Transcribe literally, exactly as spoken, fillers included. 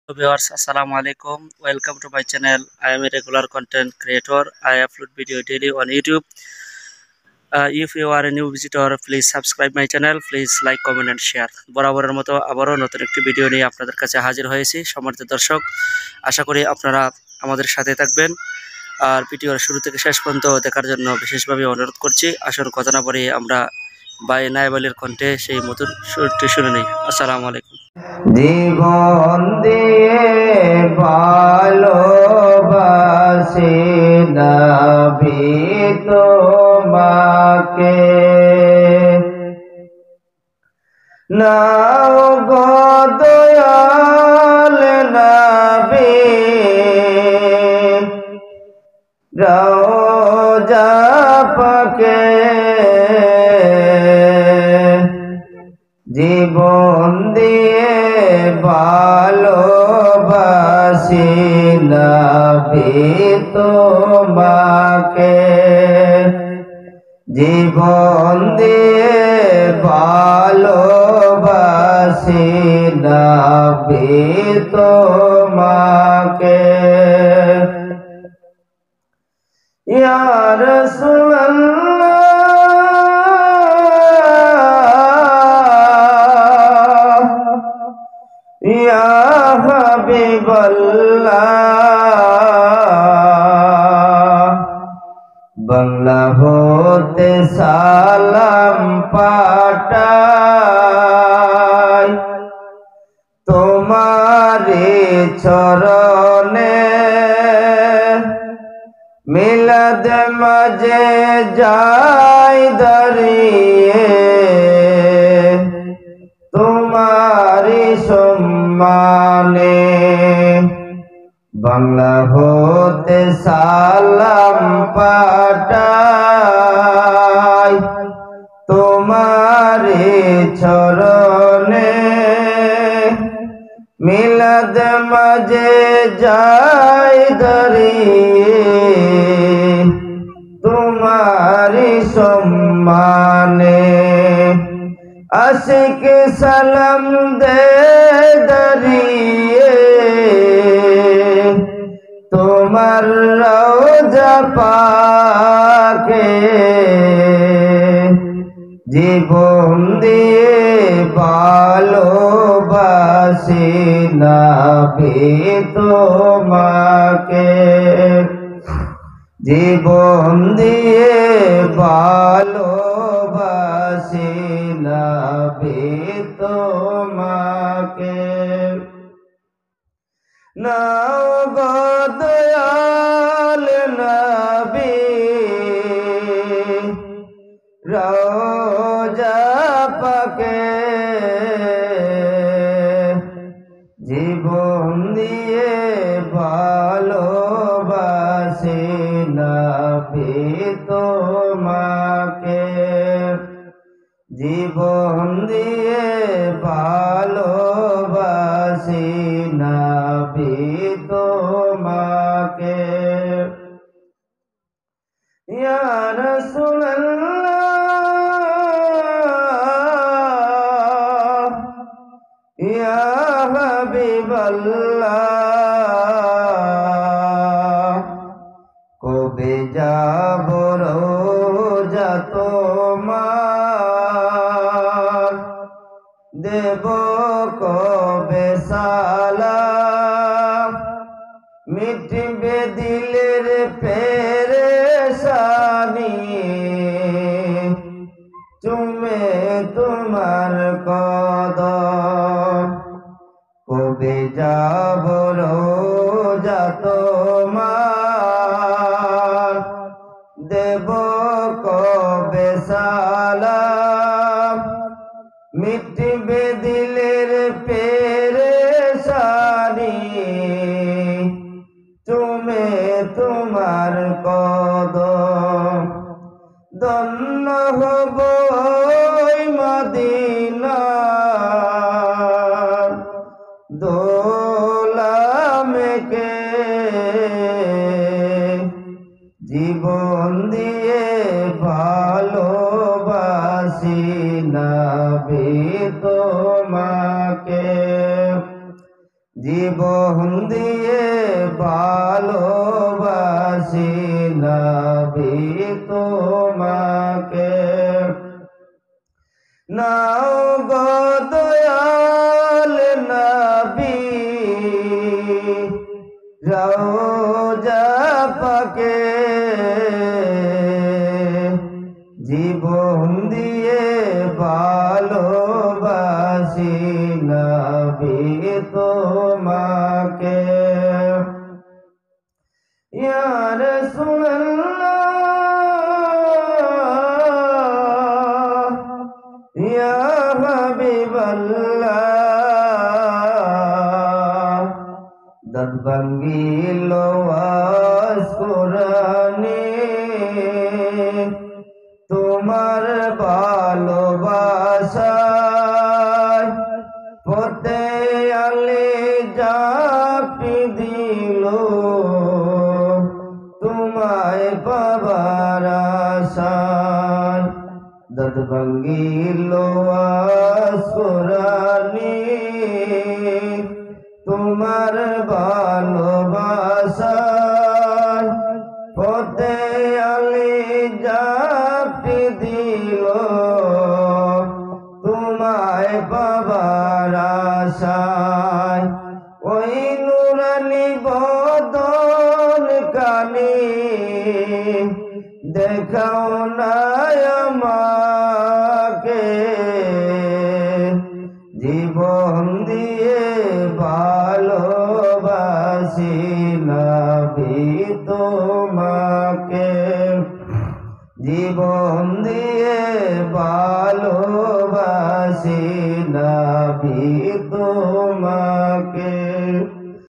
Viewers, Assalamu alaikum. Welcome to my channel. I am a regular content creator. I upload video daily on YouTube. Uh, if you are a new visitor, please subscribe my channel. Please like, comment and share. বরাবরের মতো আবারও নতুন একটি video নিয়ে আপনাদের কাছে হাজির হয়েছি। সম্মানিত দর্শক, আশা করি আপনারা আমাদের সাথে থাকবেন আর ভিডিওর শুরু থেকে শেষ পর্যন্ত দেখার জন্য বিশেষভাবে অনুরোধ করছি। আসুন কথা না বাড়িয়ে আমরা বাই নায়েব আলীর কণ্ঠে সেই মধুর সুরটি শুনে নেই। আসসালামু আলাইকুম। জীবন দিয়ে ভালোবাসি নবী তোমাকে, নাও গো দয়াল নবী রওজা পাকে, জীবন দিয়ে ভালোবাসি নবী তোমাকে, জীবন দিয়ে ভালোবাসি নবী তোমাকে। ইয়া রাসূলুল্লাহ ইয়া হাবিবাল্লাহ, বাংলা হতে সালাম পাঠাই তোমারি চরণে, মিলাদ মাঝে যাই দাঁড়িয়ে তোমারি সম্মানে, বাংলা হতে সালাম পাঠাই তোমারি চরণে, মিলাদ মাঝে যাই দাঁড়িয়ে তোমারি সম্মানে, আশিক সালাম দে দাঁড়িয়ে তোমার রওজা পাকে, জীবন দিয়ে ভালোবাসি নবী তোমাকে, জীবন দিয়ে ভালোবাসি নবী তোমাকে, নাও গো দয়াল নবী রওজা পাকে, জীবন দিয়ে ভালোবাসি নবী তোমাকে, জীবন দিয়ে ভালোবাসি নবী তোমাকে। ইয়া রাসূলুল্লাহ ইয়া হাবিবাল্লাহ, কবে যাব রওজা তোমার, দেব কবে সালাম, মিটবে দিলের পেরেশানি, চুমে তোমার কদম, কবে যাব রওজা তোমার, দেব কবে সালাম, মিটবে দিলের পেরেশানি, চুমে তোমার কদম, ধন্য হব মদিনার দোলামেকে, জীবন দিয়ে ভালোবাসি নবী তোমাকে, জীবন দিয়ে ভালোবাসি নবী তোমাকে। নাও গো দয়াল নবী রওজা পাকে, জীবন দিয়ে ভালোবাসি নবী তোমাকে। ইয়া রাসূলুল্লাহ ইয়া হাবিবাল্লাহ, দাঁত ভাঙ্গিল ওয়াজ কোরআনে তোমার ভালোবাসায়, পথে আলে জাপি দিল তোমায় পাবার আশায়। দাঁত ভাঙ্গিল ওয়াজ কোরআনে তোমার ভালোবাসায়, পথে আলে জাপি দিল তোমায় পাবার আশায়। ওই নুরানি বদন কানে দেখাও না আমাকে, জীবন দিয়ে ভালোবাসি নবী তোমাকে। জীবন দিয়ে ভালোবাসি না